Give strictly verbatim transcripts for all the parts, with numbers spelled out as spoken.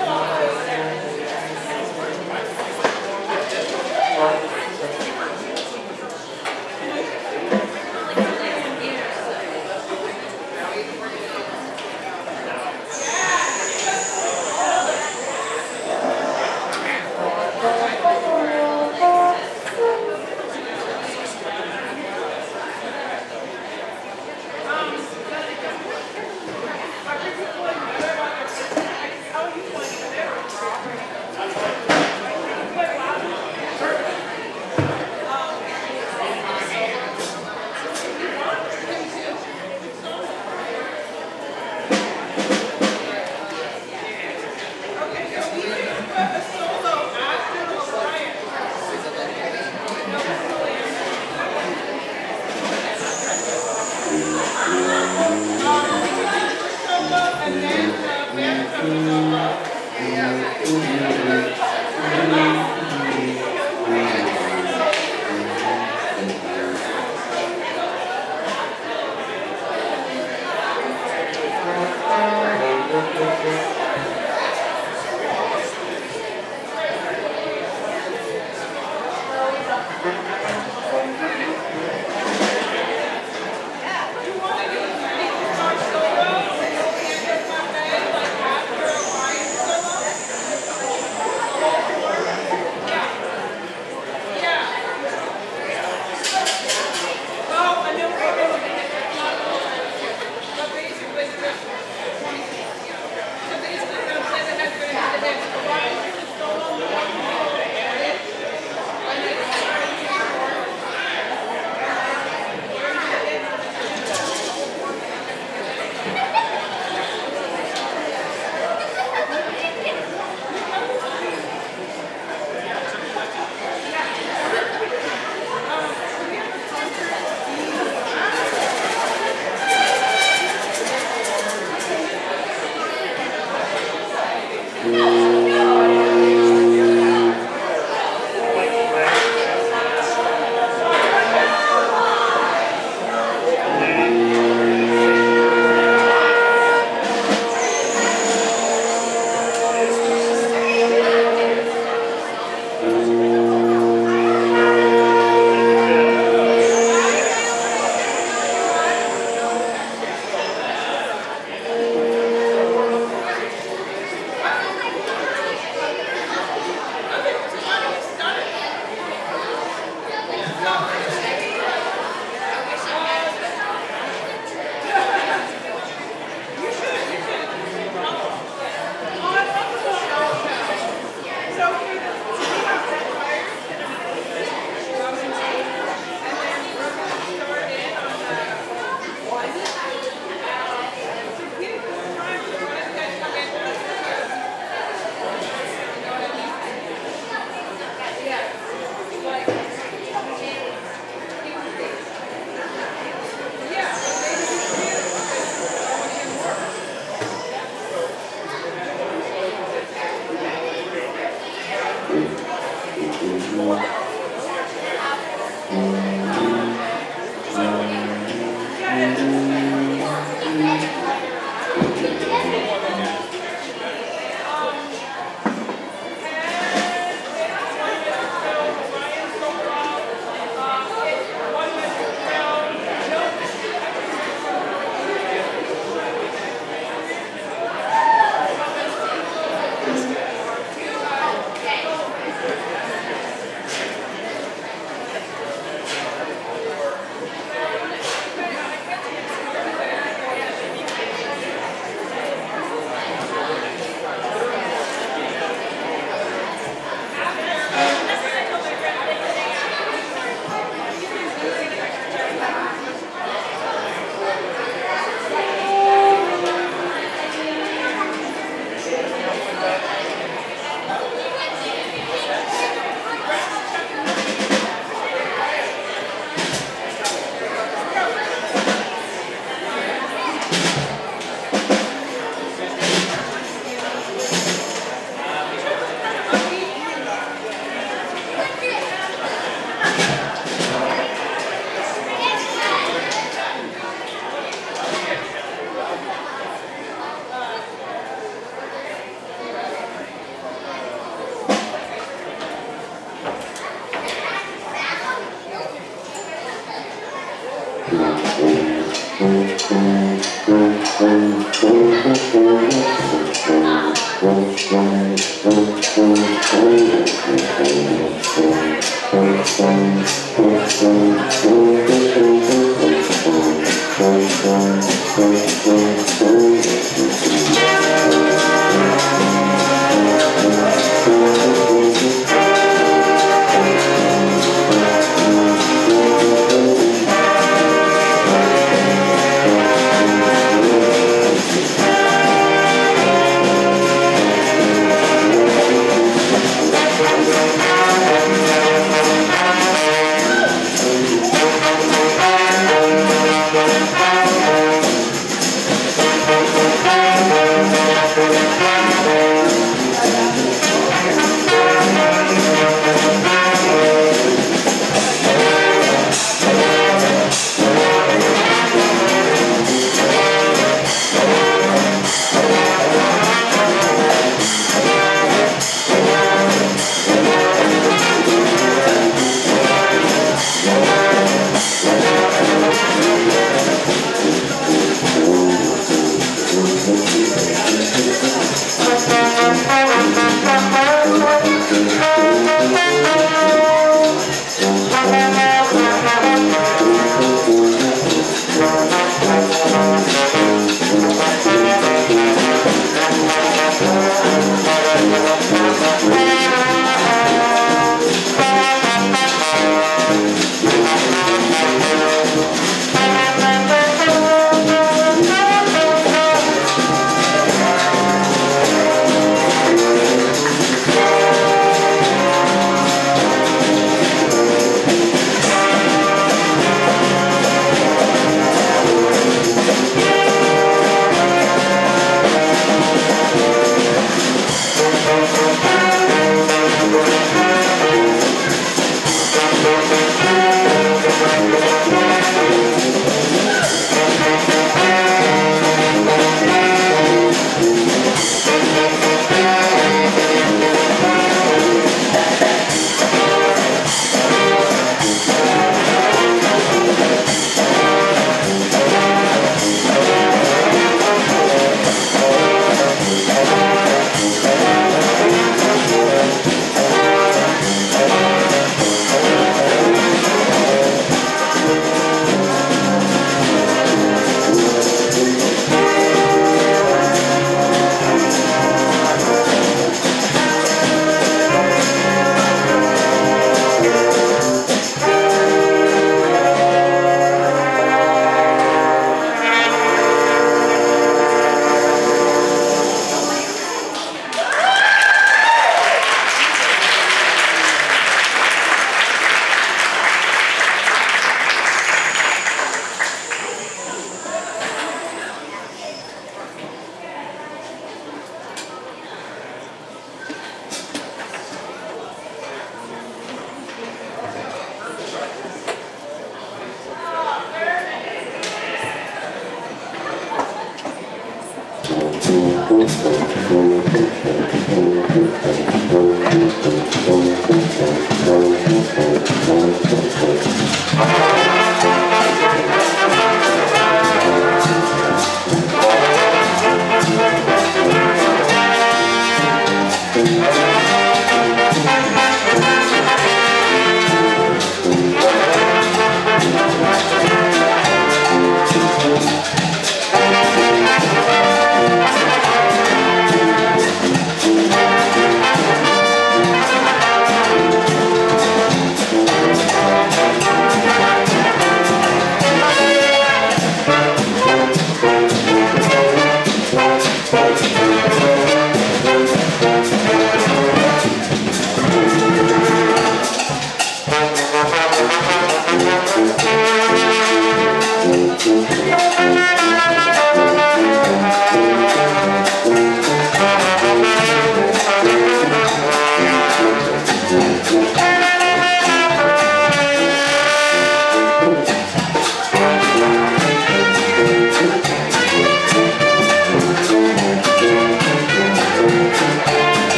Thank you.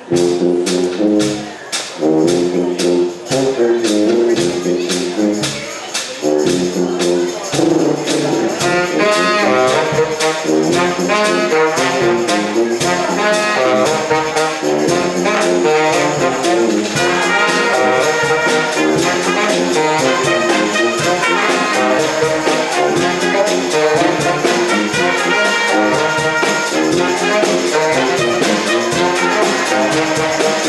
We'll be right back.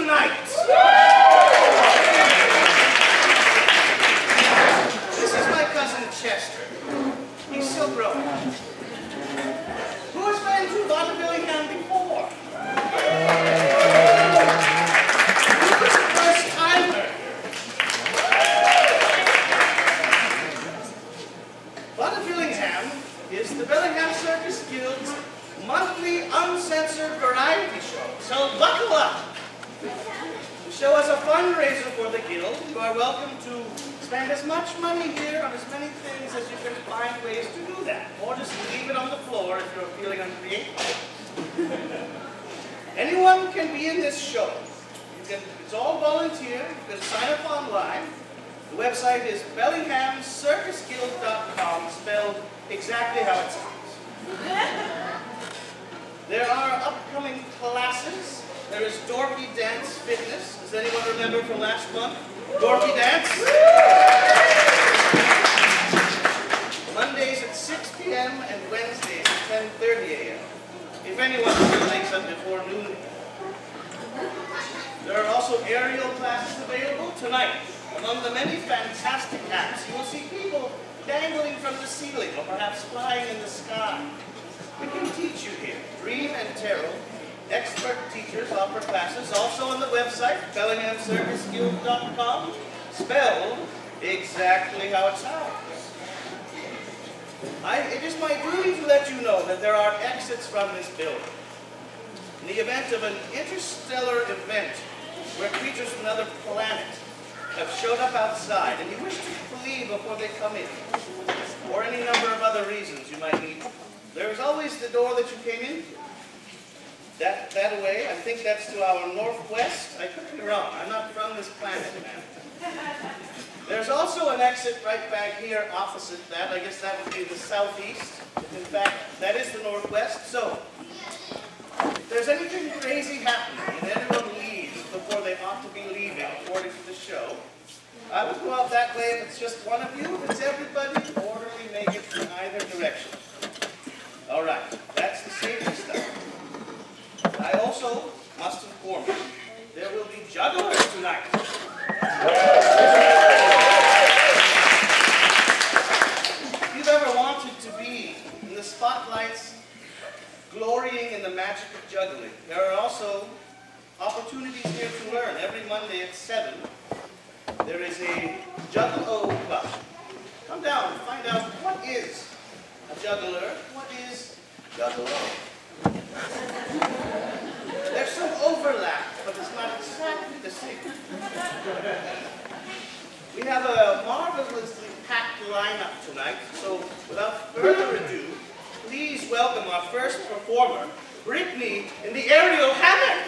tonight. This is my cousin Chester. He's still growing. Who has been to Vaudevillingham before? Who's the first timer? Vaudevillingham is the Bellingham Circus Guild's monthly uncensored variety show. So buckle up. The show is a fundraiser for the Guild. You are welcome to spend as much money here on as many things as you can find ways to do that. Or just leave it on the floor if you're feeling uncreative. Anyone can be in this show. You can, it's all volunteer. You can sign up online. The website is bellingham circus guild dot com, spelled exactly how it sounds. There are upcoming classes. There is Dorky Dance Fitness. Does anyone remember from last month? Dorky Dance? Mondays at six p m and Wednesdays at ten thirty a m If anyone still wakes up before noon. There are also aerial classes available tonight. Among the many fantastic acts, you will see people dangling from the ceiling or perhaps flying in the sky. We can teach you here. Dream and Terrell, expert teachers offer classes also on the website, bellingham circus guild dot com, spelled exactly how it sounds. I, it is my duty to let you know that there are exits from this building. In the event of an interstellar event where creatures from another planet have showed up outside and you wish to leave before they come in, or any number of other reasons you might need, there is always the door that you came in. That, that way, I think that's to our northwest. I could be wrong. I'm not from this planet, man. There's also an exit right back here opposite that. I guess that would be the southeast. In fact, that is the northwest. So, if there's anything crazy happening and anyone leaves before they ought to be leaving, according to the show, I would go out that way if it's just one of you. If it's everybody, orderly make it in either direction. All right, that's the safety stuff. I also must inform you, there will be jugglers tonight. If you've ever wanted to be in the spotlights, glorying in the magic of juggling, there are also opportunities here to learn. Every Monday at seven, there is a Juggle-O club. Come down and find out what is a juggler, what is Juggle-O. There's some overlap, but it's not exactly the same. We have a marvelously packed lineup tonight, so without further ado, please welcome our first performer, Brittany in the aerial hammock.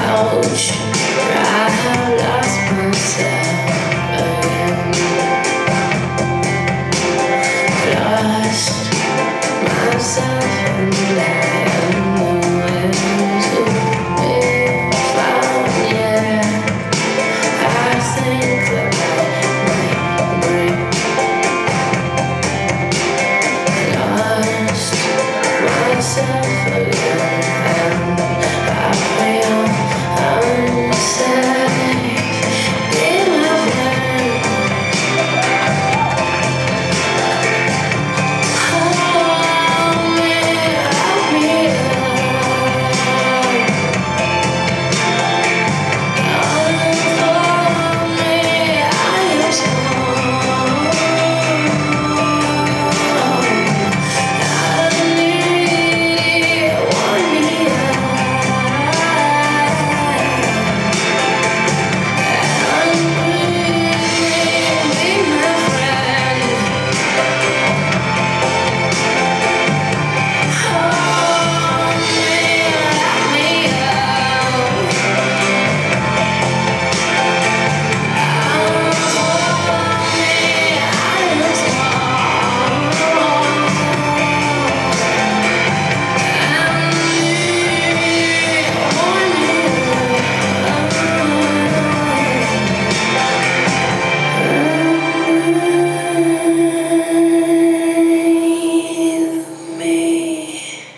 couch where I have lost myself again. Lost myself and I am nowhere to be found. Yeah, I think that I might break. Lost myself again, and I feel unsafe. Be my friend. Hold me, wrap me up. Unfold me, I am strong. I need, warm me up. And breathe, be my friend. Hold me, wrap me up. Unfold me, I am strong. And breathe, warm me up. Breathe me.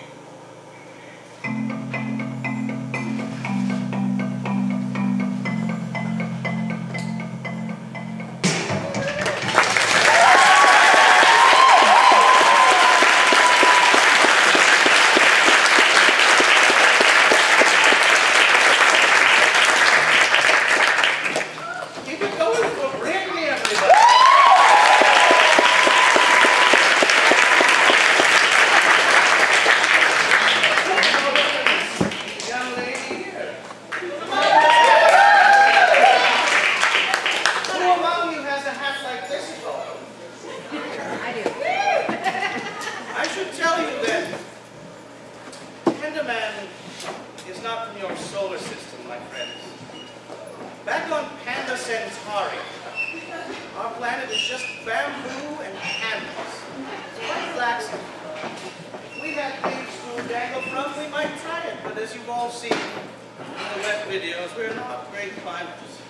Keep it going for Britney, everybody. Young lady here. Who among you has a hat like this at all? I do. I should tell you that Pandaman is not from your solar system, my friends. Back on Panda Centauri, our planet is just bamboo and pandas. It's quite relaxing. If we had things to dangle from, we might try it, but as you've all seen in the wet videos, we're not great climbers.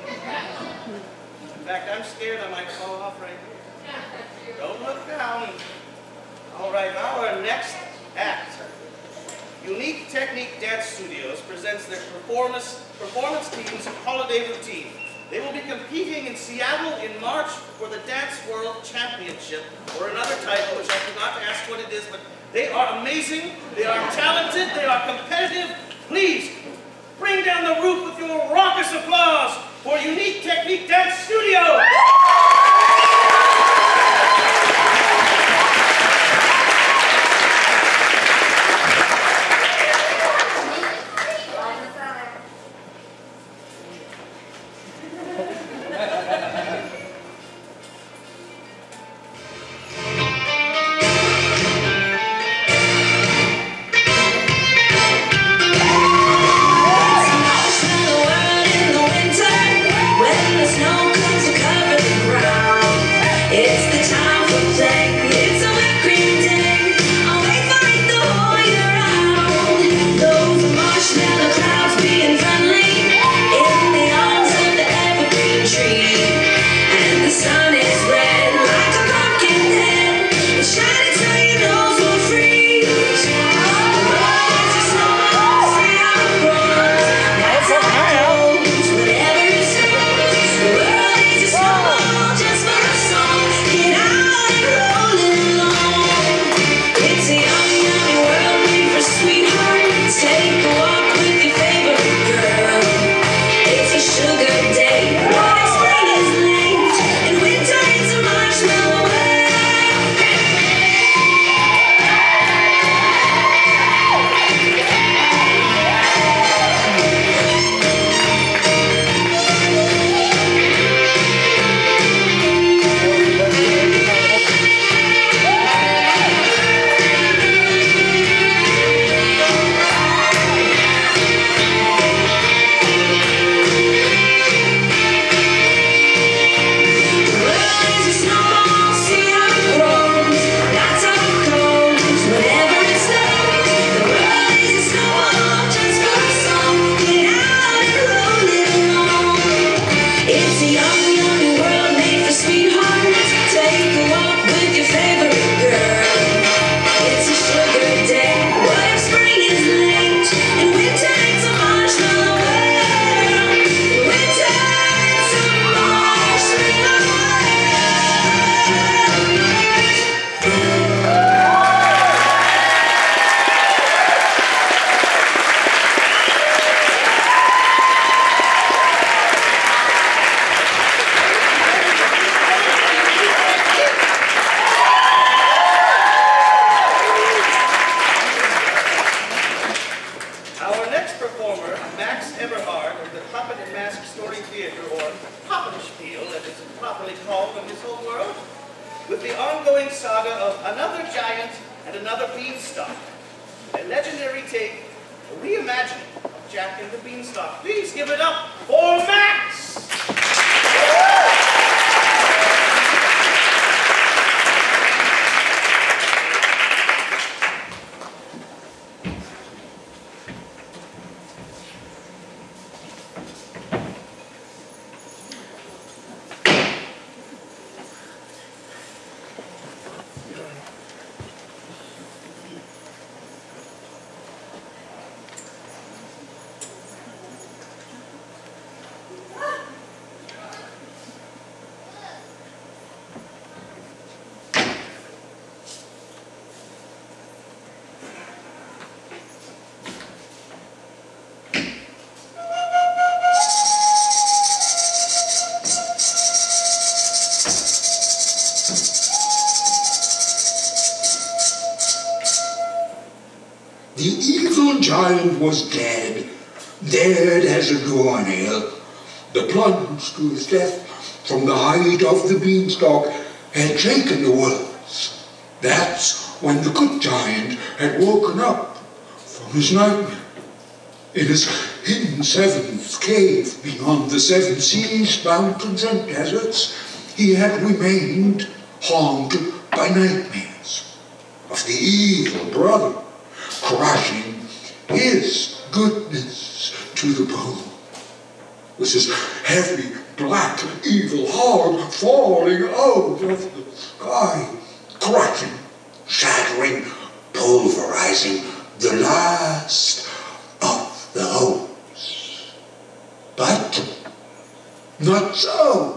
In fact, I'm scared I might fall off right here. Don't look down. All right, our next act. Unique Technique Dance Studios presents their performance, performance team's holiday routine. They will be competing in Seattle in March for the Dance World Championship, or another title, which I forgot to ask what it is, but they are amazing, they are talented, they are competitive. Please, bring down the roof with your raucous applause for Unique Technique Dance Studios! Smell the world in the winter when the snow comes to cover the Max Eberhard of the Puppet and Mask Story Theater, or Poppenspiel, as it's properly called in this whole world, with the ongoing saga of Another Giant and Another Beanstalk, a legendary take, a reimagining of Jack and the Beanstalk. Please give it up for Max! The evil giant was dead, dead as a doornail. The plunge to his death from the height of the beanstalk had shaken the worlds. That's when the good giant had woken up from his nightmare. In his hidden seventh cave beyond the seven seas, mountains, and deserts, he had remained haunted by nightmares of the evil brother crushing his goodness to the bone, with his heavy, black, evil heart falling out of the sky, crushing, shattering, pulverizing the last of the hopes. But not so.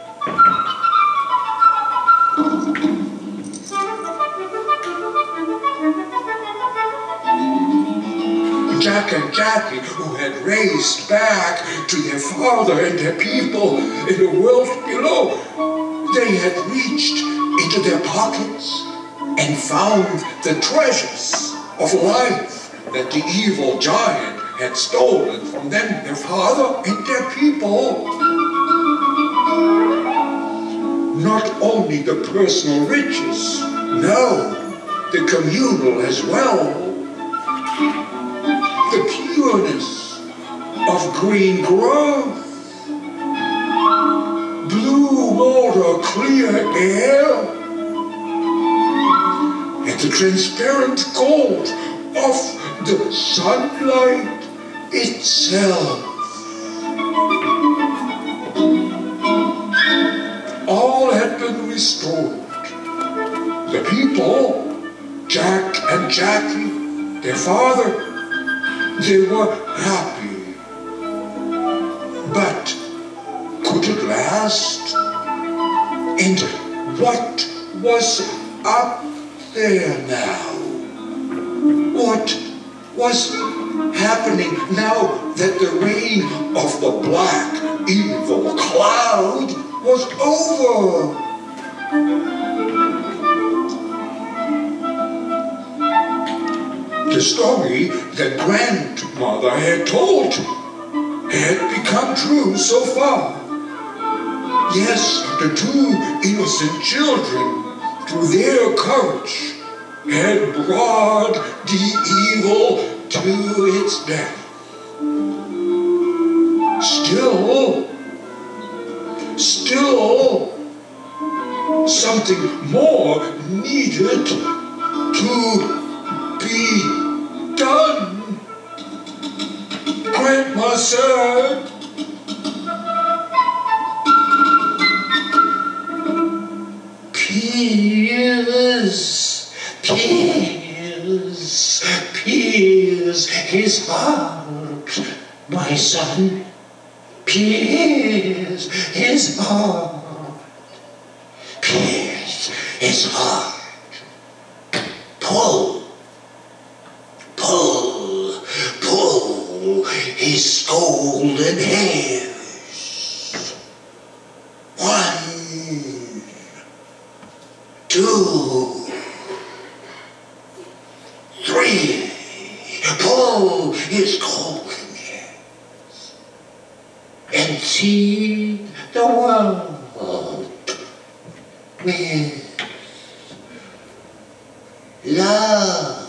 Jack and Jackie, who had raced back to their father and their people in the world below, they had reached into their pockets and found the treasures of life that the evil giant had stolen from them, their father and their people. Not only the personal riches, no, the communal as well. The pureness of green growth, blue water, clear air, and the transparent gold of the sunlight itself. All had been restored. The people, Jack and Jackie, their father, they were happy. But could it last? And what was up there now? What was happening now that the reign of the black, evil cloud was over? The story that grandmother had told had become true so far. Yes, the two innocent children, through their courage, had brought the evil to its death. Still, still, something more needed to be done. Grandma said, pierce, pierce, pierce his heart, my son, pierce his heart, pierce his heart, pull, pull, pull his golden hairs. One, two, three, pull his golden hair. and see the world with love.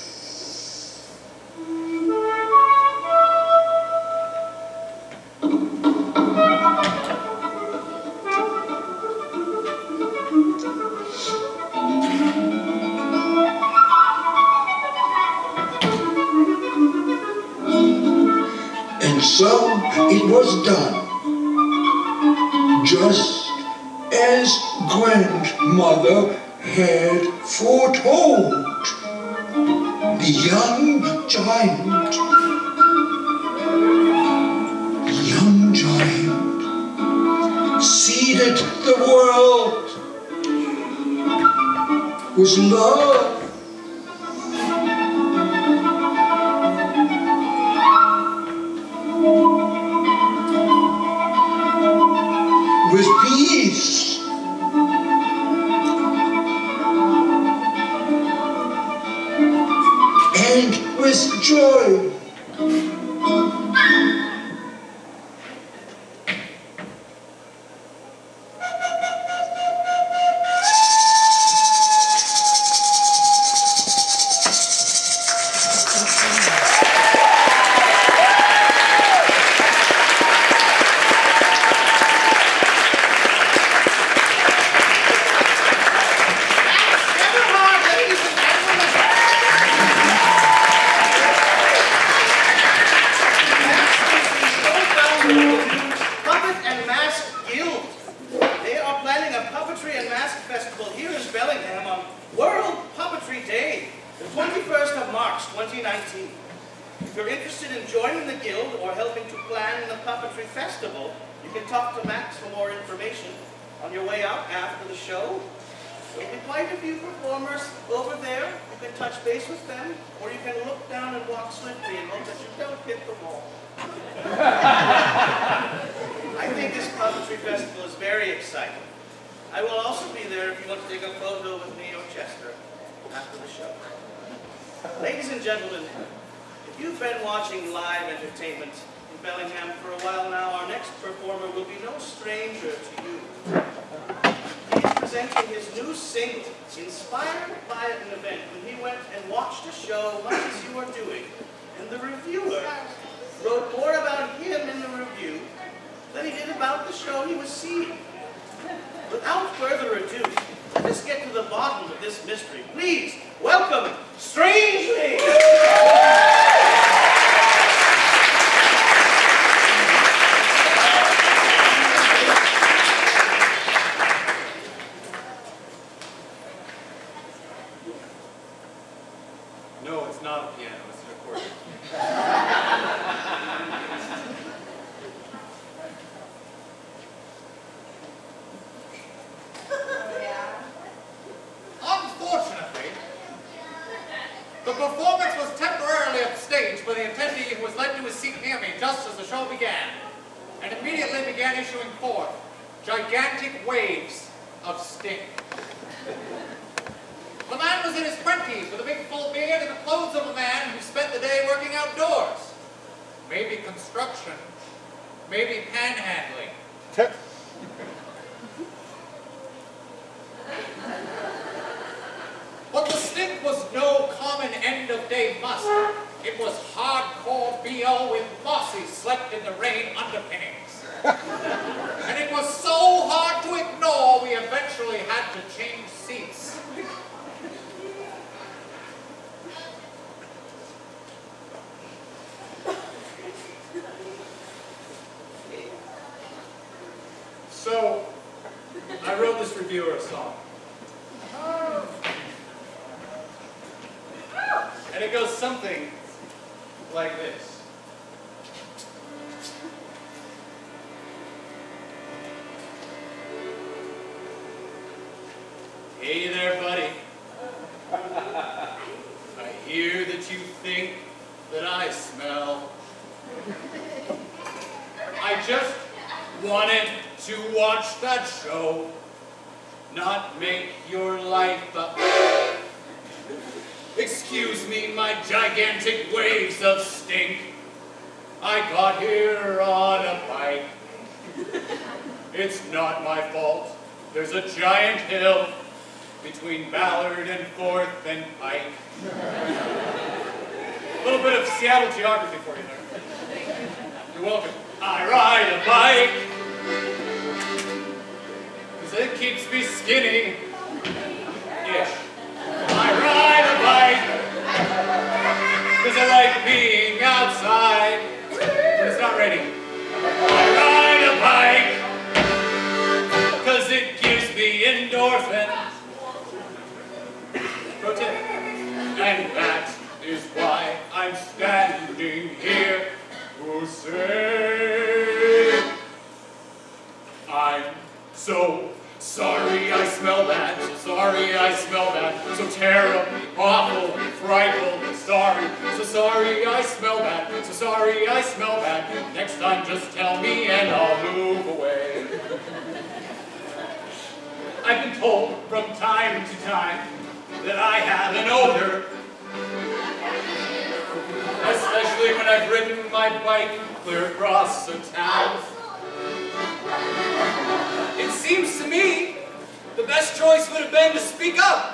And so it was done, just as grandmother had foretold. The young giant, the young giant seeded the world with love. With peace, and with joy. If you're interested in joining the Guild or helping to plan the Puppetry Festival, you can talk to Max for more information on your way out after the show. There'll be quite a few performers over there. You can touch base with them, or you can look down and walk swiftly and hope that you don't hit the wall. I think this Puppetry Festival is very exciting. I will also be there if you want to take a photo with me or Chester after the show. Ladies and gentlemen, if you've been watching live entertainment in Bellingham for a while now, our next performer will be no stranger to you. He is presenting his new single, inspired by an event when he went and watched a show much as you are doing, and the reviewer wrote more about him in the review than he did about the show he was seeing. Without further ado, let us get to the bottom of this mystery. Please, welcome Strangely! No, it's not a piano, it's an accordion. Unfortunately, the performance was temporarily upstaged by the attendee who was led to his seat near me just as the show began, and immediately began issuing forth gigantic waves of stink. The man was in his twenties with a big full beard and the clothes of a man who spent the day working outdoors. Maybe construction, maybe panhandling. But the stink was no common end-of-day must. It was hardcore B O with mossy slept-in-the-rain underpinnings. And it was so hard to ignore, we eventually had to change seats. So, I wrote this reviewer a song. And it goes something like this. Hey there, buddy. I hear that you think that I smell. I just wanted to watch that show, not make your life up. Excuse me, my gigantic waves of stink. I got here on a bike. It's not my fault. There's a giant hill between Ballard and Fourth and Pike. A little bit of Seattle geography for you there. You're welcome. I ride a bike because it keeps me skinny. Ish. I ride a bike because I like being outside when it's not raining. I ride a bike because it gives me endorphins. Pro tip. And that is why I'm standing here to say I'm so sorry I smell bad, so sorry I smell bad, so terribly, awfully, frightfully sorry, so sorry I smell bad, so sorry I smell bad. Next time just tell me and I'll move away. I've been told from time to time that I have an odor, especially when I've ridden my bike clear across the town. It seems to me the best choice would have been to speak up.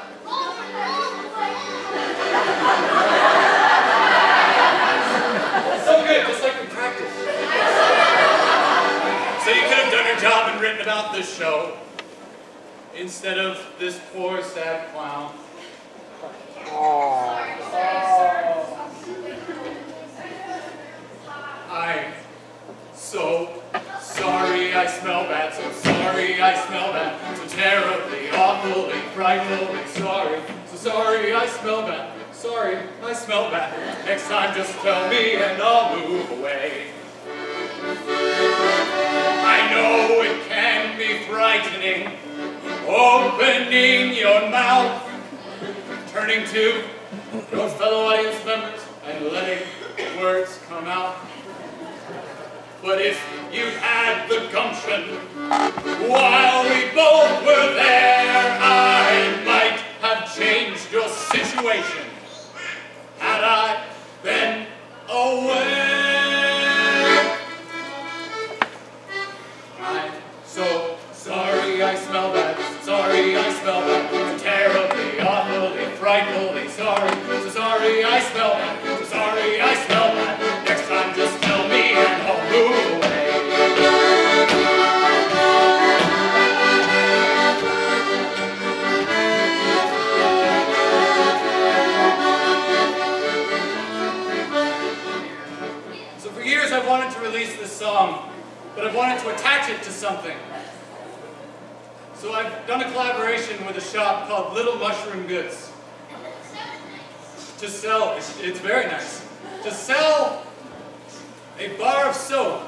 So good, just like we practiced. So you could have done your job and written about this show instead of this poor, sad clown. I'm so sorry I smell bad, so sorry I smell bad, so terribly, awfully, frightfully sorry, so sorry I smell bad, sorry I smell bad. Next time just tell me and I'll move away. I know it can be frightening, opening your mouth, turning to your fellow audience members and letting words come out. But if you had the gumption while we both were there, I might have changed your situation had I been aware. I'm so sorry I smell bad, sorry I smell bad, so terribly, awfully, frightfully sorry, so sorry I smell bad, so sorry I smell bad. Next time just tell me and I'll move away. So for years I've wanted to release this song, but I've wanted to attach it to something. So I've done a collaboration with a shop called Little Mushroom Goods to sell, it's, it's very nice, to sell a bar of soap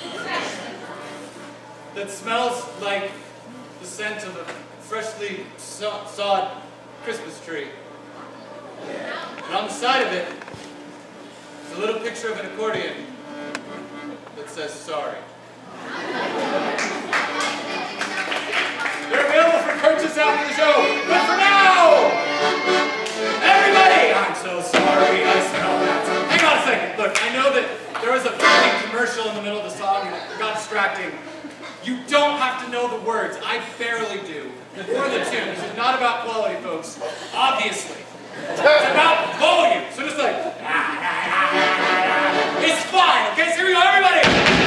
that smells like the scent of a freshly saw sawed Christmas tree. And on the side of it is a little picture of an accordion that says sorry. They're available for purchase after the show, but for now, everybody, I'm so sorry I smell that. Hang on a second. Look, I know that there was a funny commercial in the middle of the song and it got distracting. You don't have to know the words. I barely do. Or the tune. This is not about quality, folks. Obviously. It's about volume. So just like, it's fine. Okay, so here we go, everybody.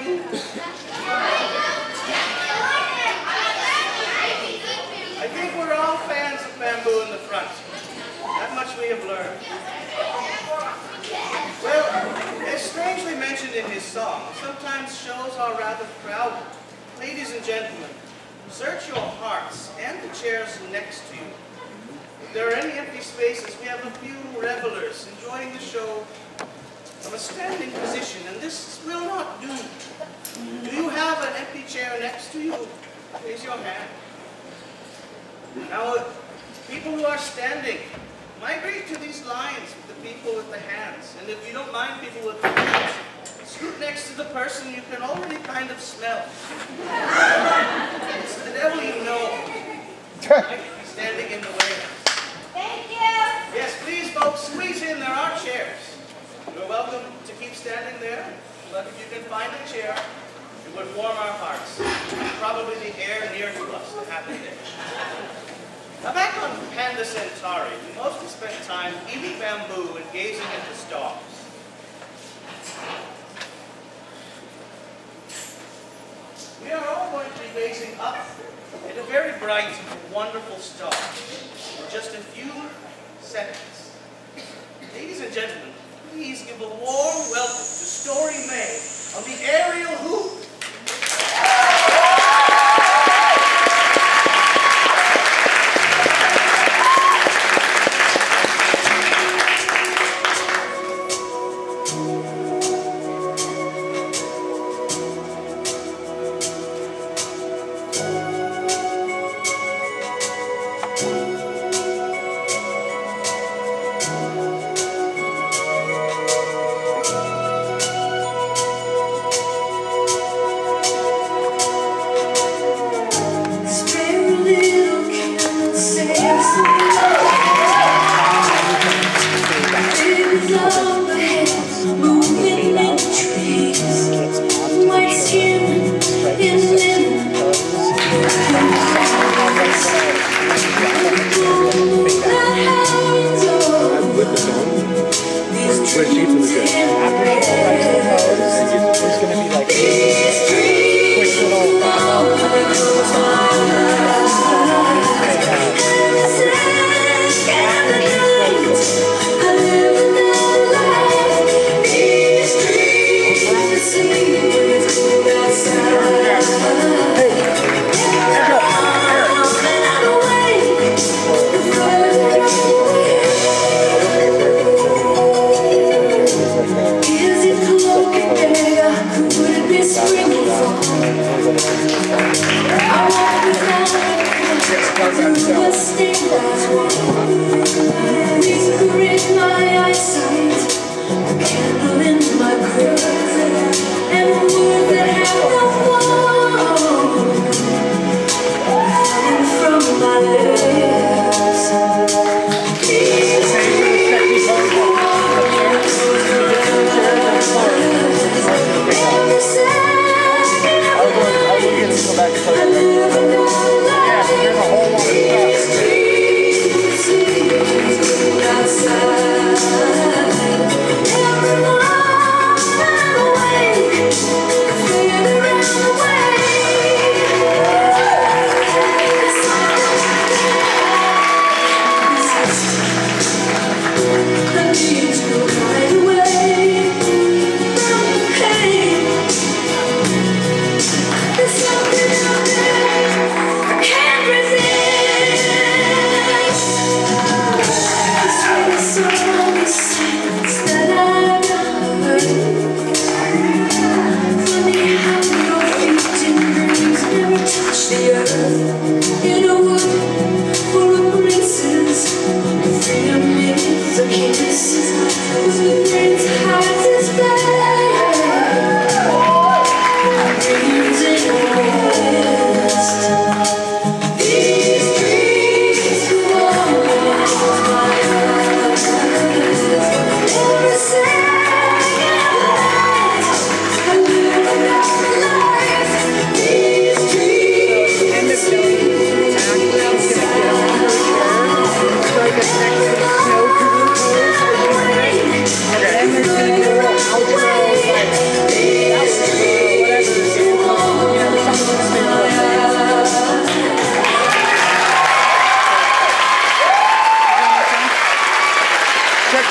I think we're those are rather crowded. Ladies and gentlemen, search your hearts and the chairs next to you. If there are any empty spaces, we have a few revelers enjoying the show from a standing position, and this will not do. Do you have an empty chair next to you? Raise your hand. Now, people who are standing, migrate to these lines with the people with the hands. And if you don't mind people with the hands, scoot next to the person you can already kind of smell. It's the devil you know. Standing in the way. Thank you. Yes, please, folks, squeeze in. There are chairs. You're welcome to keep standing there, but if you can find a chair, it would warm our hearts. Probably the air near to us to have it there. Now back on Panda Centauri, we mostly spent time eating bamboo and gazing at the stars. We are all going to be gazing up at a very bright and wonderful star in just a few seconds. Ladies and gentlemen, please give a warm welcome to Story May on the aerial hoop.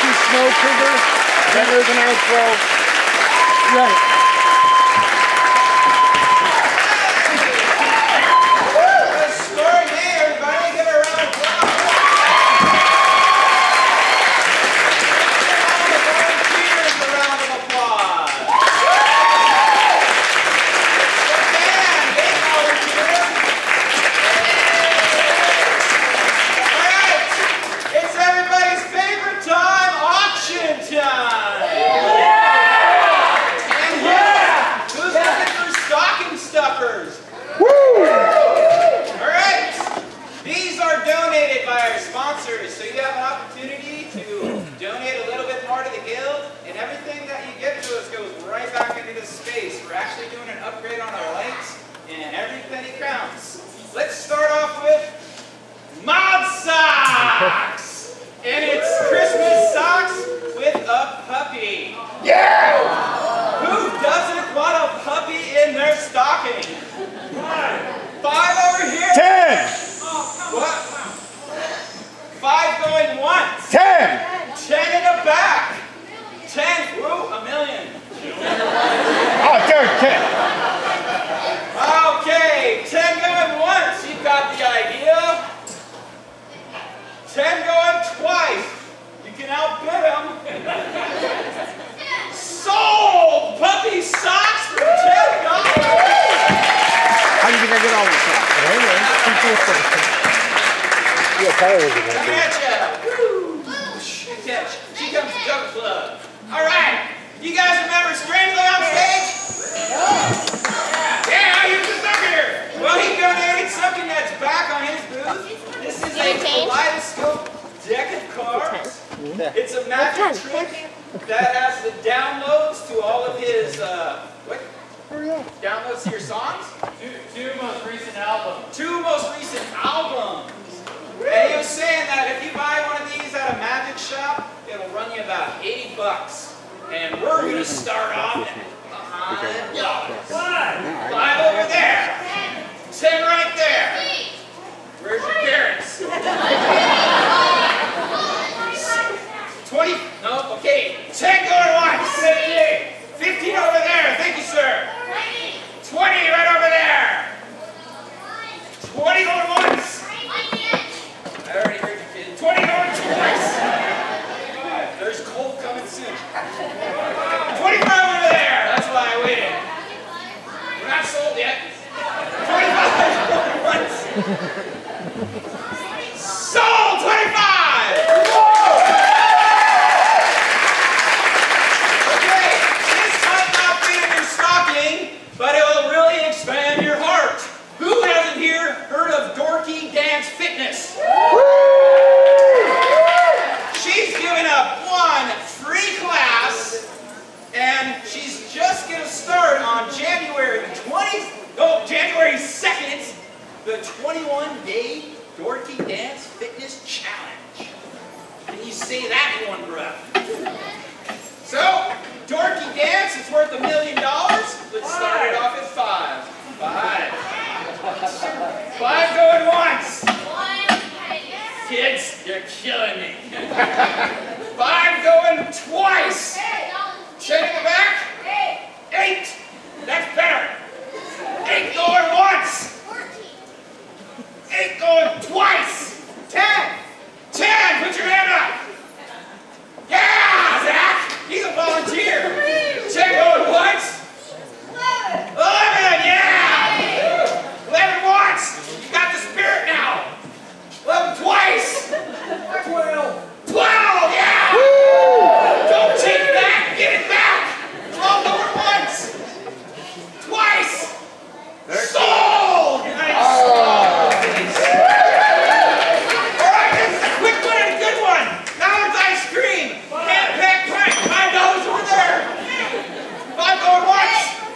Snow Cougar, then there's an outro. Right. Coming at ya. Woo. Catch. She comes to Juggle Club. All right. You guys remember Strangely on stage? Yeah, he was just up here. Well, he donated something that's back on his booth. This is a kaleidoscope deck of cards. It's a magic trick that has the downloads to all of his, uh, what? Downloads to your songs? Two, two most recent albums. Two most recent albums. And he was saying that if you buy one of these at a magic shop, it'll run you about eighty bucks. And we're going to start off at five dollars. Five over there. Ten right there. Where's your parents? Twenty. No. Okay. Ten going once. Fifteen. Fifteen over there. Thank you, sir. Twenty right over there. Twenty going once. I already heard you, kid. Twenty going twice. There's Colt coming soon. Twenty-five over there. That's why I waited. We're not sold yet. Twenty-five going once. Sold. Twenty-five. Okay. This might not fit in your stocking, but it will really expand your heart. Who hasn't here heard of Dorky Dance Fitness? She's given up one free class, and she's just going to start on January twentieth, no, January second, the twenty-one day Dorky Dance Fitness Challenge. Can you say that in one breath? So, Dorky Dance is worth a million dollars. Let's start it off at five. Five. Five going once. Kids, you're killing me. Five going twice. Ten in the back. Eight. That's better. Eight going once. Eight going twice. Ten. Ten. Put your hand up. Yeah, Zach. He's a volunteer. Ten going once. Eleven. Yeah. Eleven once. You got the spirit now. Eleven twice. Twelve. Twelve. Yeah. Woo. Don't take that. Get it back. Twelve over once. Twice. Sold. Nice. Oh. All right, this is a quick one and a good one. Now it's ice cream. Can't pack pint. Five dollars over there. Five going once.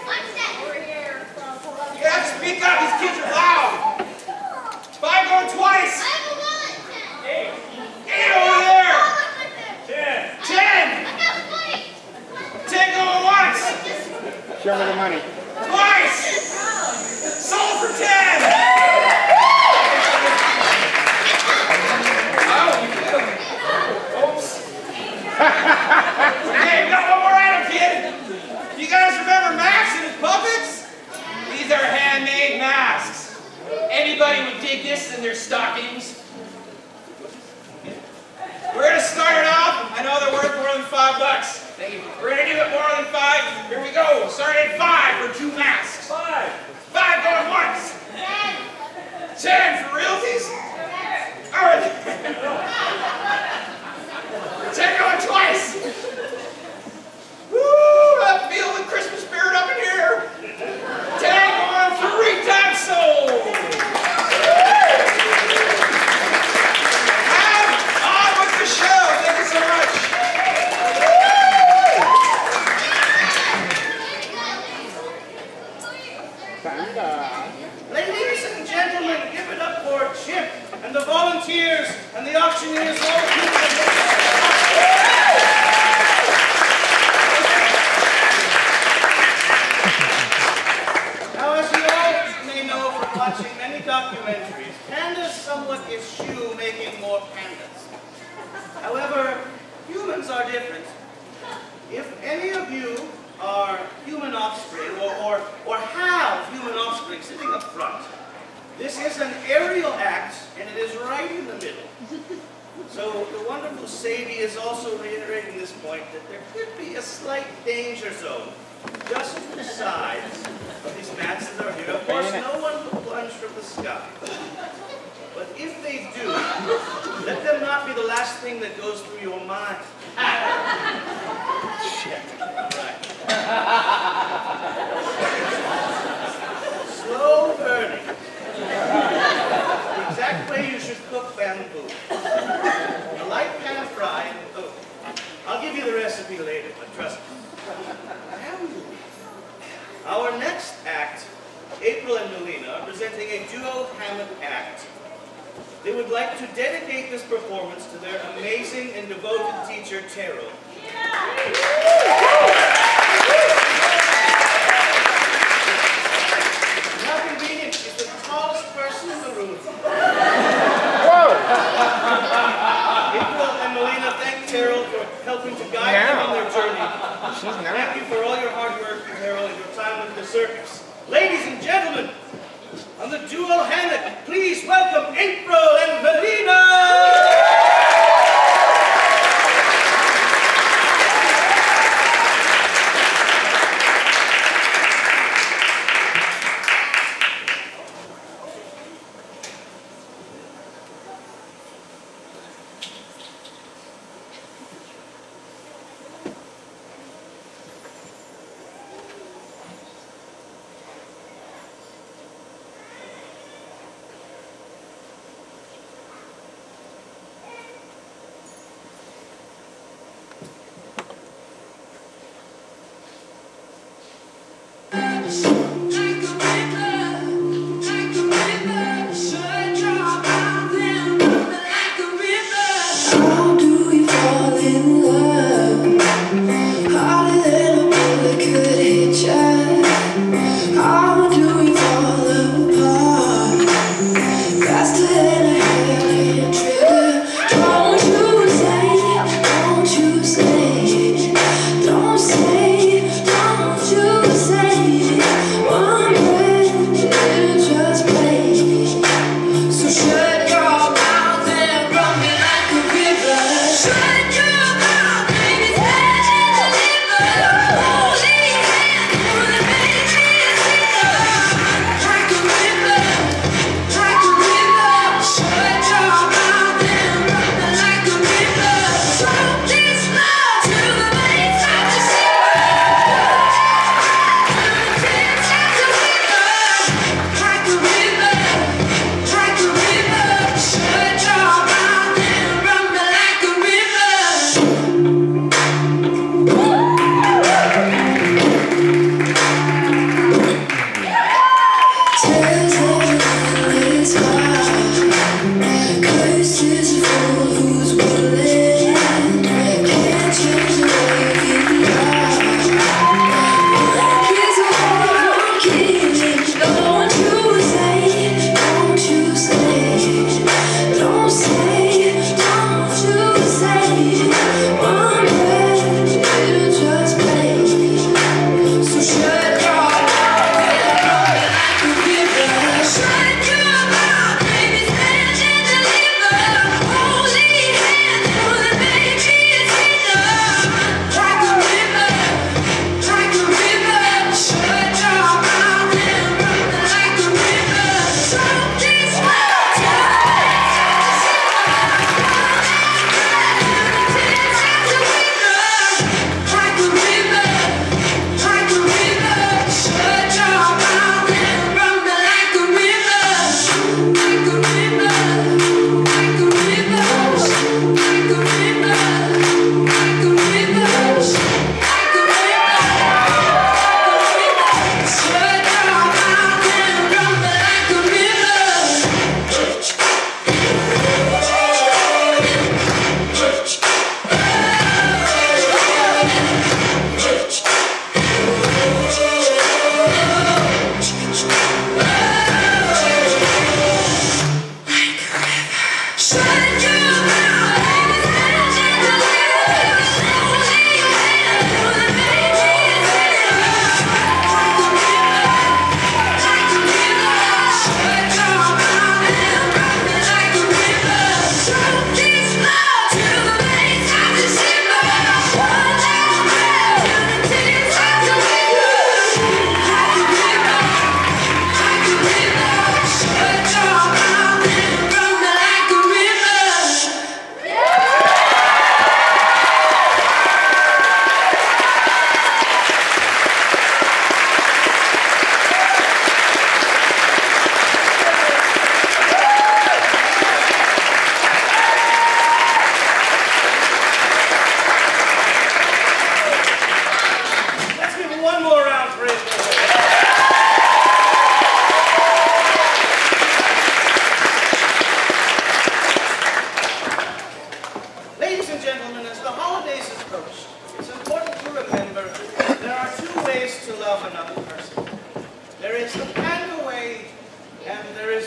You have to speak up. These kids are loud. Five going twice. Eight. Eight over there. Ten. Ten. Ten going once. Show me the money. Twice. Sold for ten. Oh, you do. Oops. Hey, we got one more item, kid. You guys remember Max and his puppets? These are handmade masks. Anybody would dig this in their stockings. We're going to start it off. I know they're worth more than five bucks. Thank you. We're going to give it more than five. Here we go. Start at five for two masks. Five. Five going once. Ten. Ten for realties. All right. Ten going twice. Woo! I feel the Christmas spirit up in here. Ten going three times sold. Show. Thank you so much. Ladies and gentlemen, give it up for Chip and the volunteers and the auctioneers, all the people Now, as you all may know from watching many documentaries, pandas somewhat eschew making more pandas. However, humans are different. If any of you are human offspring, or, or, or have human offspring sitting up front, this is an aerial act, and it is right in the middle. So the wonderful Sadie is also reiterating this point that there could be a slight danger zone just to the sides of these mats that are here. Of course, no one will plunge from the sky. But if they do, let them not be the last thing that goes through your mind. Shit. Right. Slow burning. The exact way you should cook bamboo. A light pan fry. Oh, I'll give you the recipe later, but trust me. Bamboo. Our next act, April and Melina, are presenting a duo hammock act. They would like to dedicate this performance to their amazing and devoted teacher, Terrell. How convenient, she's the tallest person in the room. Whoa! April and Melina thank Terrell for helping to guide them on their journey. She's not. Thank you for all your hard work, Terrell, and your time with the circus. Ladies and gentlemen, on the duo hammock, please welcome April and Melina!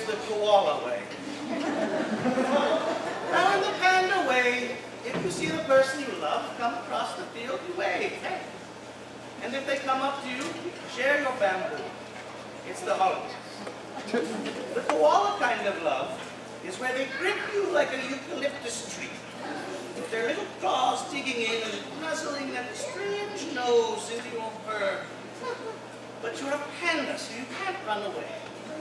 the koala way. Now in the panda way, if you see the person you love come across the field, you wave. Hey. And if they come up to you, share your bamboo. It's the hug. The koala kind of love is where they grip you like a eucalyptus tree, with their little claws digging in and nuzzling that strange nose into your fur. But you're a panda, so you can't run away.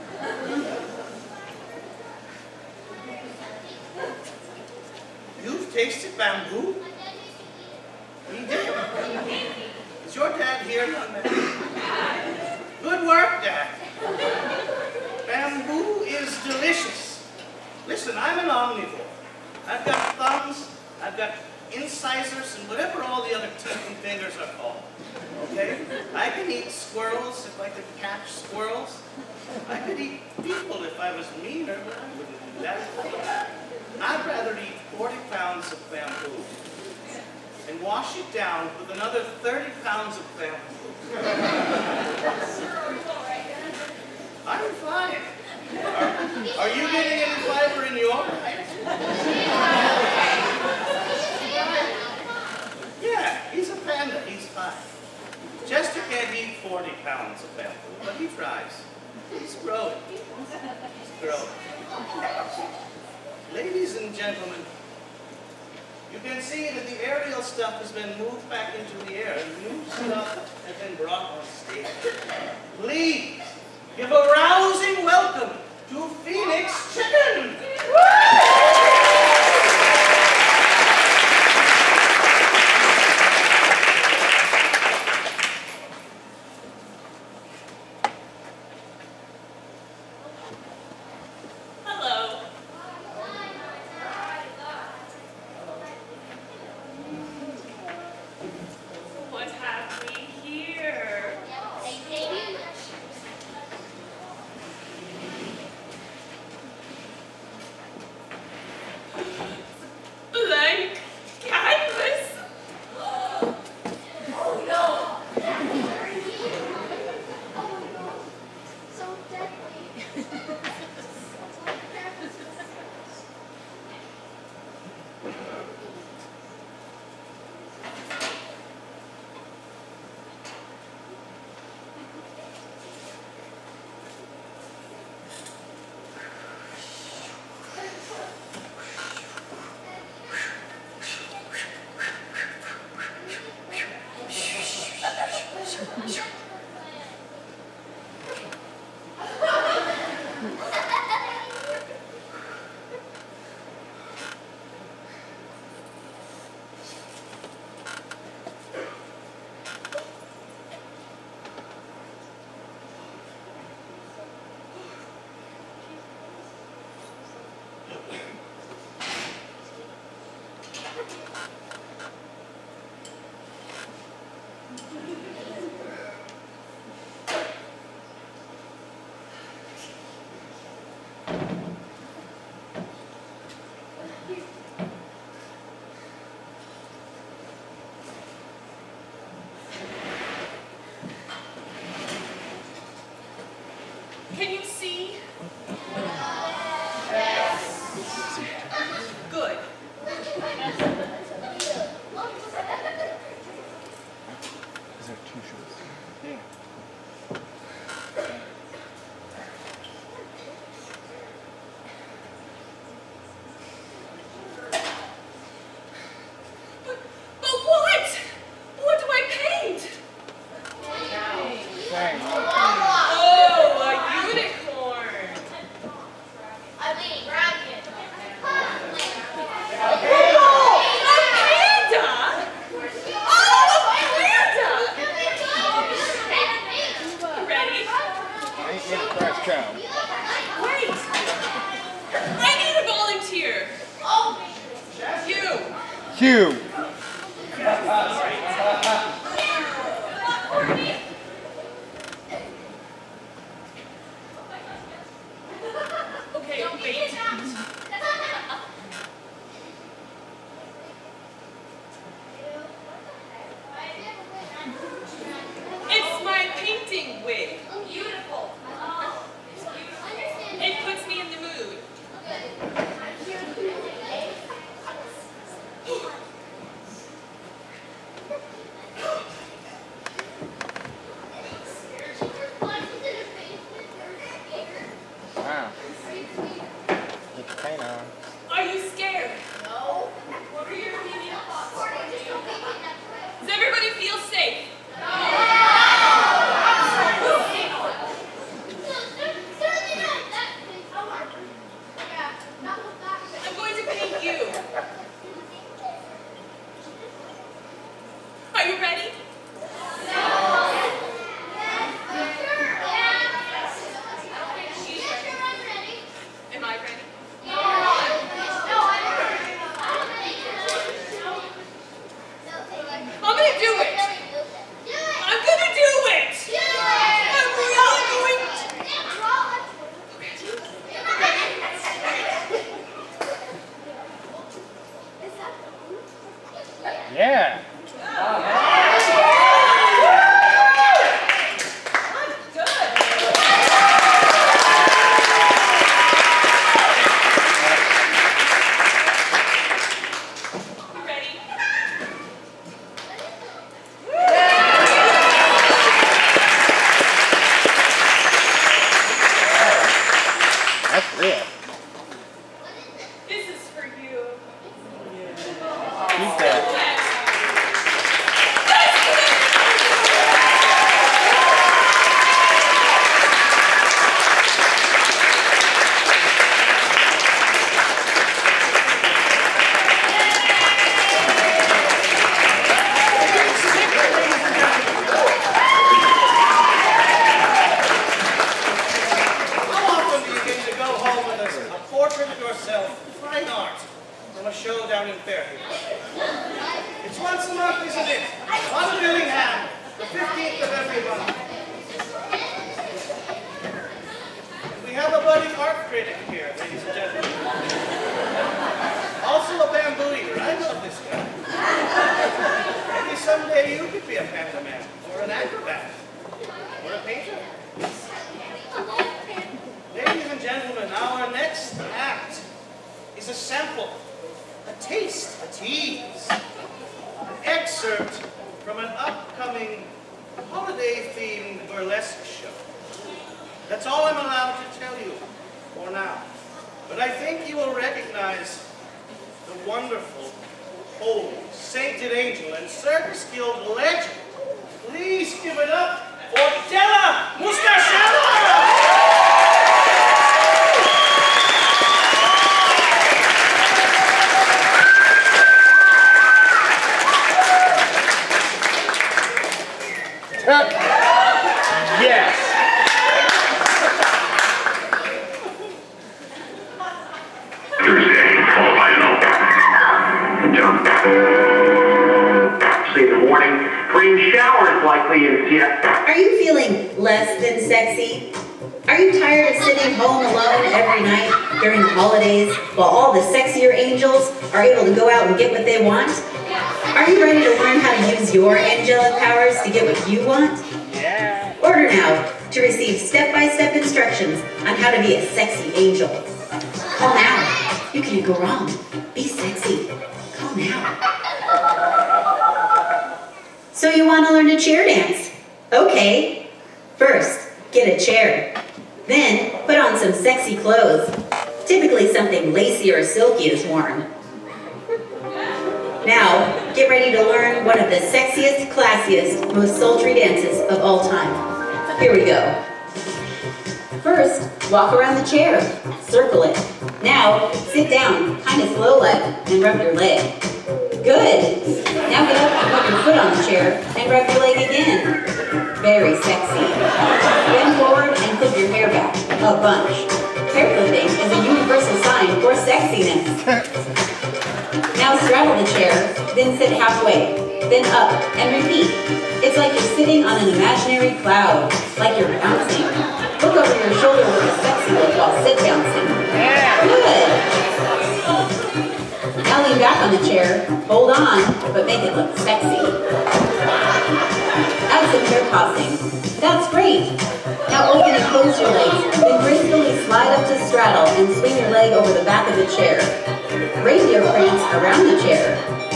You've tasted bamboo? We did. Is your dad here, young man? Good work, Dad. Bamboo is delicious. Listen, I'm an omnivore. I've got thumbs, I've got incisors, and whatever all the other teeth and fingers are called. Okay? I can eat squirrels if I could catch squirrels. I could eat people if I was meaner, but I wouldn't do that. I'd rather eat forty pounds of bamboo and wash it down with another thirty pounds of bamboo. I'm fine. Are, are you getting any fiber in your diet? Yeah, he's a panda. He's fine. Chester can't eat forty pounds of bamboo, but he tries. He's growing. He's growing. Ladies and gentlemen, you can see that the aerial stuff has been moved back into the air and new stuff has been brought on stage. Please give a rousing welcome to Phoenix Chicken! Can you see? Yes. Good. Is there two shoes? Yeah. But, but what? What do I paint? Thanks. Oh, a unicorn. I mean, dragon. Oh, a panda? Oh, a panda! Ready? I ain't getting fresh cow. Wait. I need a volunteer. You. Hugh. Okay, wait. It's my painting wig. Beautiful. It puts me in herself fine art from a show down in Fairfield. It's once a month, isn't it? On Billingham, the fifteenth of every month. We have a budding art critic here, ladies and gentlemen. Also a bamboo eater. I love this guy. Maybe someday you could be a pantomime, or an acrobat, or a painter. Ladies and gentlemen, our next act is a sample, a taste, a tease, an excerpt from an upcoming holiday-themed burlesque show. That's all I'm allowed to tell you for now. But I think you will recognize the wonderful, holy, sainted angel and Circus Guild legend. Please give it up for Della Mustachella! Yes. Thursday, followed by an jump. See in the morning, rain showers likely in Seattle. Are you feeling less than sexy? Are you tired of sitting home alone every night during the holidays while all the sexier angels are able to go out and get what they want? Are you ready to learn how to use your angelic powers to get what you want? Yeah. Order now to receive step-by-step instructions on how to be a sexy angel. Call now. You can't go wrong. Be sexy. Call now. So you want to learn to chair dance? Okay. First, get a chair. Then, put on some sexy clothes. Typically something lacy or silky is worn. Now, get ready to learn one of the sexiest, classiest, most sultry dances of all time. Here we go. First, walk around the chair. Circle it. Now, sit down, kind of slow-like, and rub your leg. Good. Now get up and put your foot on the chair and rub your leg again. Very sexy. Bend forward and clip your hair back. A bunch. Hair clipping is a universal sign for sexiness. Now straddle the chair, then sit halfway, then up, and repeat. It's like you're sitting on an imaginary cloud, like you're bouncing. Look over your shoulder with a sexy look while sit bouncing. Good. Now lean back on the chair, hold on, but make it look sexy. Add some hair tossing. That's great. Now open and close your legs, then gracefully slide up to straddle and swing your leg over the back of the chair. Reindeer prance around the chair.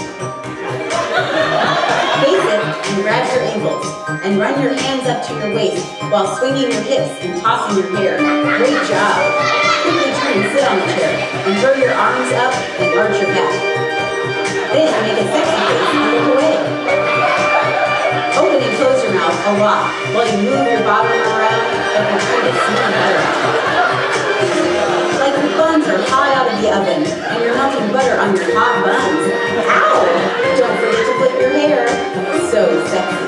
Face it and grab your ankles and run your hands up to your waist while swinging your hips and tossing your hair. Great job. Quickly turn and sit on the chair and throw your arms up and arch your back. Then make a sexy face and look away. Open and close your mouth a lot while you move your bottom around like you're trying to smooth butter. Like your buns are high out of the oven and you're melting butter on your hot buns. Ow! Don't forget to flip your hair. So sexy.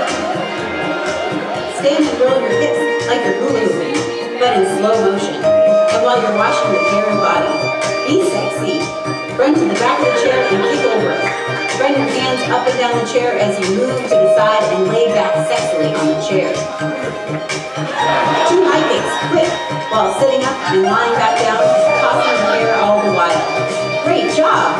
Stand and roll your hips like you're hula hooping, but in slow motion. And while you're washing your hair and body, be sexy. Run to the back of the chair and kick over. Run your hands up and down the chair as you move to the side and lay back sexily on the chair. Two high kicks, quick, while sitting up and lying back down, tossing your hair all the while. Great job!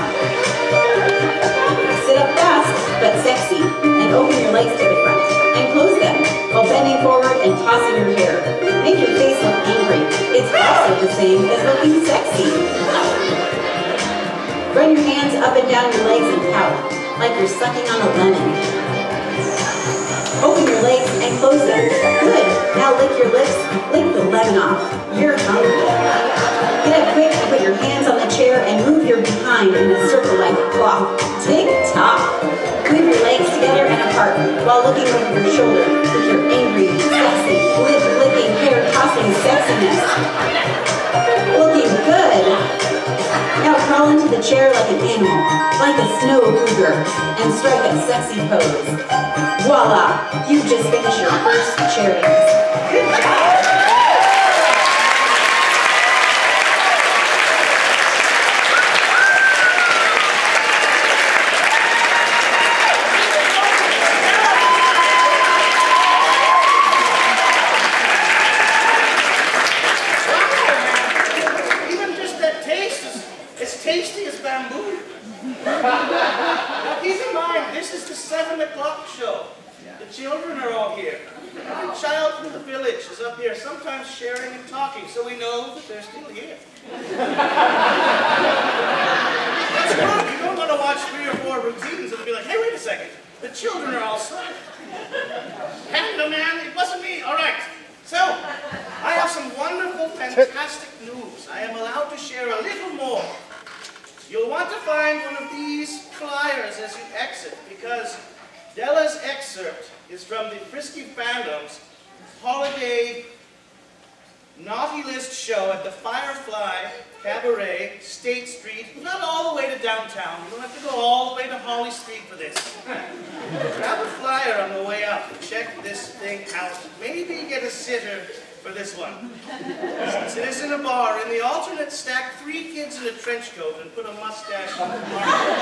Sit up fast, but sexy, and open your legs to the front, and close them, while bending forward and tossing your hair. Make your face look angry. It's also the same as looking sexy. Run your hands up and down your legs and pout, like you're sucking on a lemon. Open your legs and close them. Good. Now lick your lips, lick the lemon off. You're hungry. Get up quick and put your hands on the chair and move your behind in a circle like a clock. Tick-tock. Move your legs together and apart while looking over your shoulder with your angry, sexy, lip-licking, hair-tossing sexiness. Looking good. Now crawl into the chair like an animal, like a snow cougar, and strike a sexy pose. Voila! You've just finished your first chair dance. Good job! bamboo. Now keep in mind, this is the seven o'clock show. The children are all here. Every child from the village is up here, sometimes sharing and talking, so we know that they're still here. That's good. You don't want to watch three or four routines and be like, hey, wait a second. The children are all silent. Panda man, it wasn't me. All right. So, I have some wonderful, fantastic news. I am allowed to share a little more. You'll want to find one of these flyers as you exit, because Della's excerpt is from the Frisky Fandom's holiday naughty list show at the Firefly Cabaret, State Street, not all the way to downtown. You don't have to go all the way to Holly Street for this. Grab a flyer on the way up and check this thing out. Maybe get a sitter for this one. Since it is in a bar, in the alternate, stack three kids in a trench coat and put a mustache on the marker.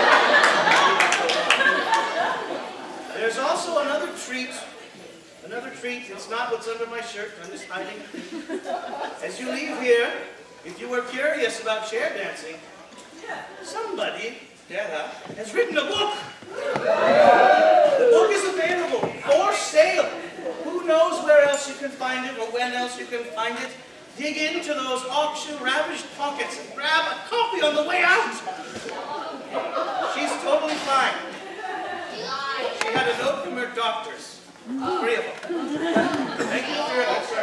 There's also another treat. Another treat. It's not what's under my shirt. I'm just hiding. As you leave here, if you were curious about chair dancing, somebody, Della, has written a book. The book is available for sale. Who knows where else you can find it or when else you can find it? Dig into those auction-ravished pockets and grab a copy on the way out. She's totally fine. She had a note from her doctors. Three of them. Thank you for your concern.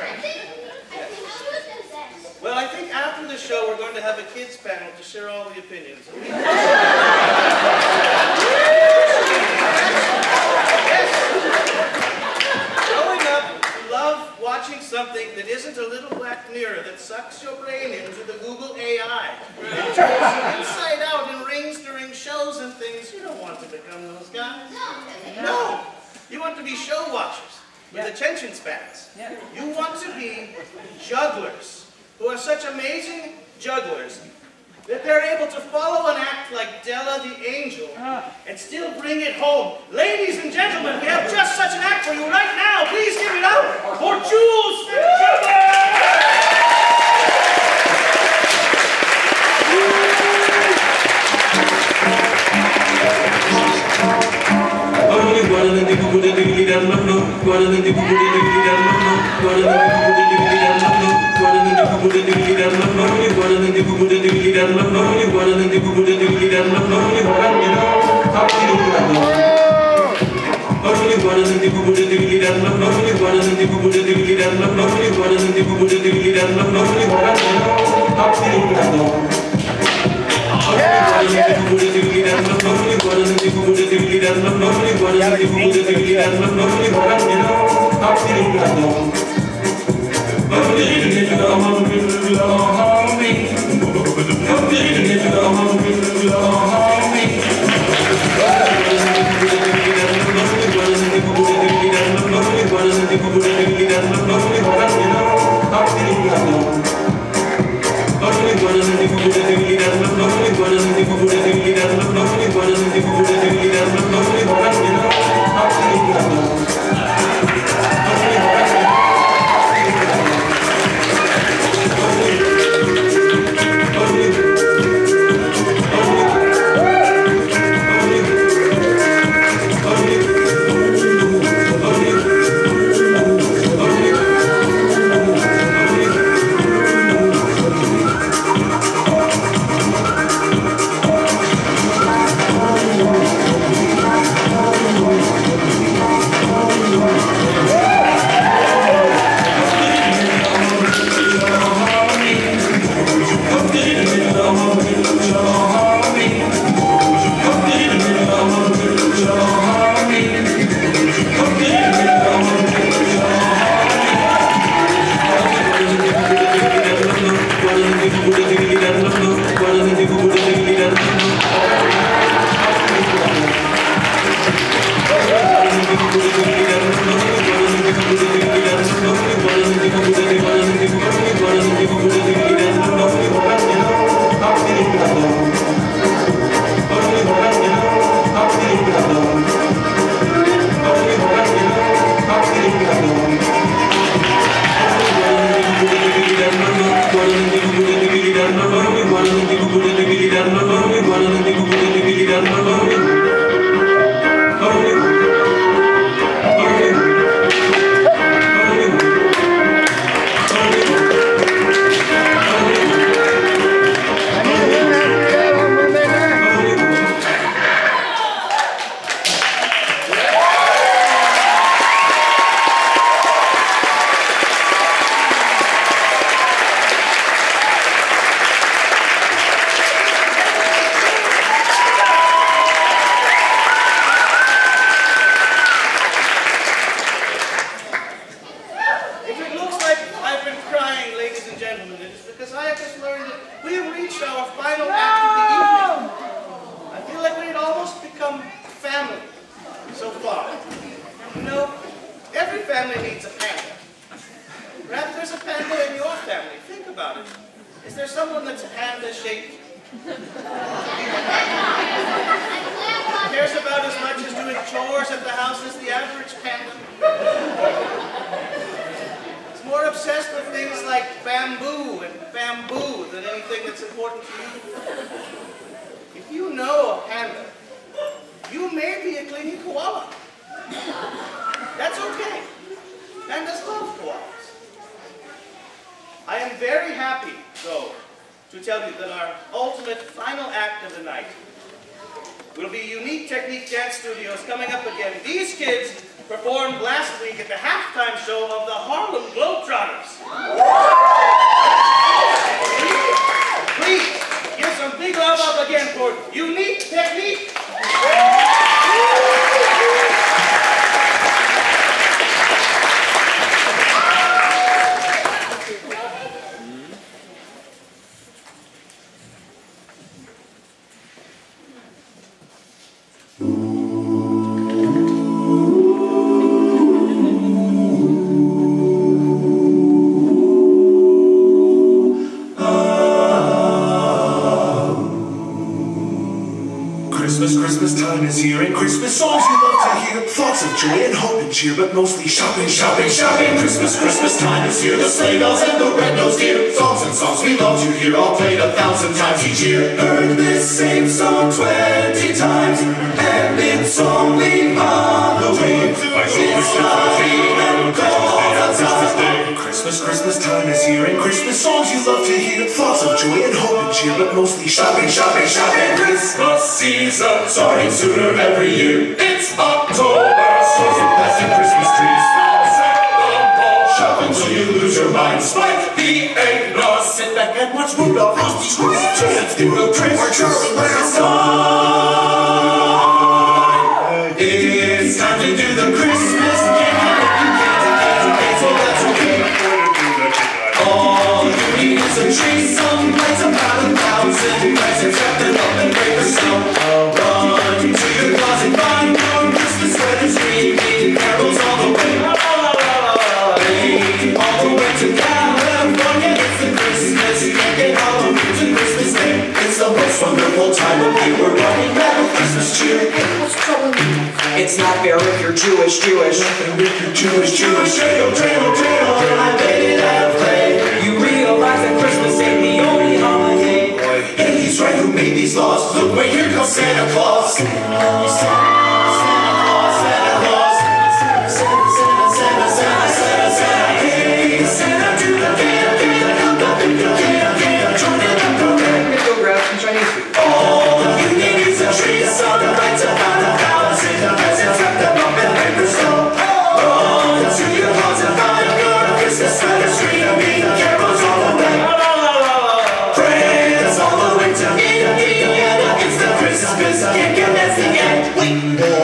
Well, I think after the show we're going to have a kids panel to share all the opinions. Yes. Growing up, you love watching something that isn't a little black mirror that sucks your brain into the Google A I. It turns you inside out and rings during shows and things. You don't want to become those guys. No. You want to be show watchers with yeah. attention spans. Yeah. You want to be jugglers who are such amazing jugglers that they're able to follow an act like Della the Angel and still bring it home. Ladies and gentlemen, we have just such an act for you right now. Please give it up for Jules Fitzgerald! What But mostly shopping, shopping, shopping. Christmas, Christmas time is here. The sleigh bells and the red-nosed deer. Songs and songs we love to hear, all played a thousand times each year. Heard this same song twenty times, and it's only Halloween. It's Halloween and cold outside. Christmas, Christmas time is here, and Christmas songs you love to hear. Thoughts of joy and hope and cheer, but mostly shopping, shopping, shopping. Christmas season starting sooner every year. It's October. Plastic Christmas trees, shop until you lose your mind. Spike the eggnog, sit back and watch Rudolph, Frosty, Scrooge, Chance, do a trick or Charlie Brown. It's time to do the Christmas game. You can't, can't, can't, so that's okay. All you need is a tree, some lights, about a thousand lights, and wrap them up and paper snow. Run to your closet, find your Christmas sweaters, reading carols all the way. All the way to California, it's the Christmas day, Halloween to Christmas Day. It's the most wonderful time of year. We're running mad with Christmas cheer. What's troubling you? It's not fair if you're Jewish, Jewish. Nothing if you're Jewish, Jewish. Dreidel, dreidel, dreidel, I made it out of clay. You realize that Christmas ain't the only holiday. Yeah, he's right, who made these laws? Look, wait, here comes Santa Claus. Santa Claus, Santa Claus. Santa, Santa, Santa, Santa, Santa, Santa. Hey, Santa, do the can, can, come up and go, can, can, join in the program. Go grab some Chinese food. All you need is a tree, some lights, about a thousand presents, wrap them up in paper snow. Run to your closet, find your Christmas sweater, screaming carols all the way. Friends all the way to Indiana, it's the Christmas game, that's the end. Wait.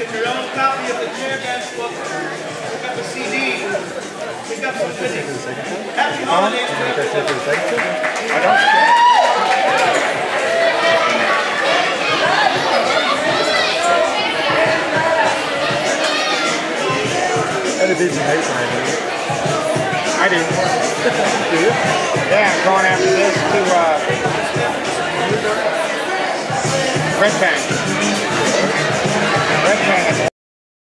Get your own copy of the chair dance book. Pick up a C D. Pick up some goodies. Happy holidays to everyone. Had a busy night tonight. I do. Do you? Yeah, I'm going after this to uh, Red Bank.